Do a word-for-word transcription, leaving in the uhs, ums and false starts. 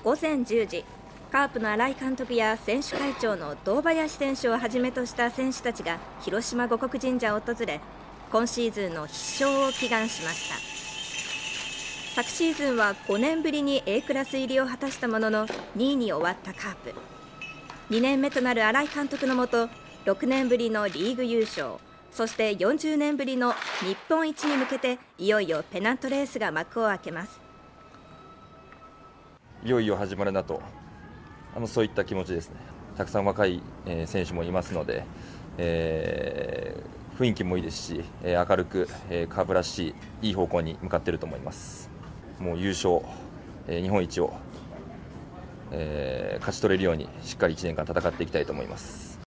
ごぜんじゅうじ、カープの新井監督や選手会長の堂林選手をはじめとした選手たちが広島護国神社を訪れ、今シーズンの必勝を祈願しました。昨シーズンはごねんぶりに A クラス入りを果たしたもののにいに終わったカープ。にねんめとなる新井監督のもと、ろくねんぶりのリーグ優勝、そしてよんじゅうねんぶりの日本一に向けて、いよいよペナントレースが幕を開けます。 いよいよ始まるなと、あのそういった気持ちですね。たくさん若い、えー、選手もいますので、えー、雰囲気もいいですし、えー、明るく、えー、カープらしいいい方向に向かっていると思います。もう優勝、えー、日本一を、えー、勝ち取れるようにしっかりいちねんかん戦っていきたいと思います。